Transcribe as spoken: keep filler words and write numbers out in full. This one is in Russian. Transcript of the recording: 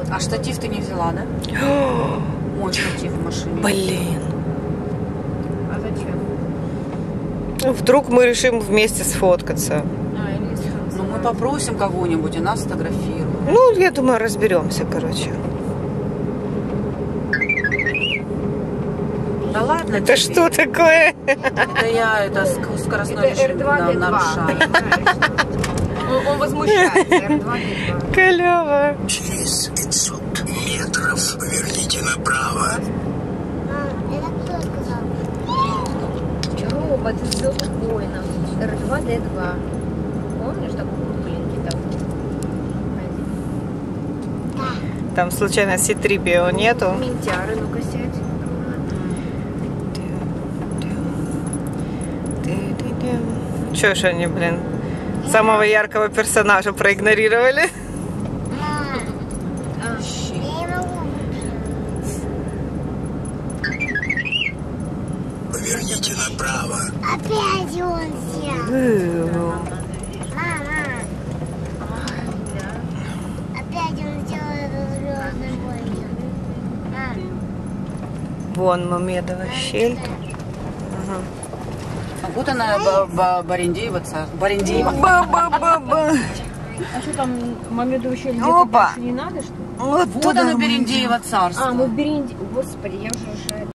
А штатив ты не взяла, да? Мой штатив в машине. Блин. А зачем? Вдруг мы решим вместе сфоткаться. А, или Ну, мы попросим кого-нибудь, и нас сфотографируют. Ну, я думаю, разберемся, короче. Да ладно Это тебе. что такое? Это я, это ск- скоростной это эр режим два на- дэ два, нарушаю. понимаешь? Он, он возмущается, эр два дэ два. Клево. Через пятьсот метров поверните направо. Это кто сказал? Робот из «Звездных войнов». эр два дэ два. Помнишь такой кукленький там? Там случайно си три пи о нету? Ментяры, ну-ка сядь. Чё ж они, блин, самого яркого персонажа проигнорировали? Мам, я не могу. Поверните направо. Опять он сел. Мама, опять он сделал это звездный войны. Мам. Вон Мамедова щель. Ага. А вот она, Ба- Ба- Барендеева царство. Барендеева. Ба-ба-ба-ба. А что там, Мамеду еще Опа. где-то больше не надо, что ли? Вот, Вот туда она, мы Берендеева царство. А, мы в Беренде... Господи, я уже...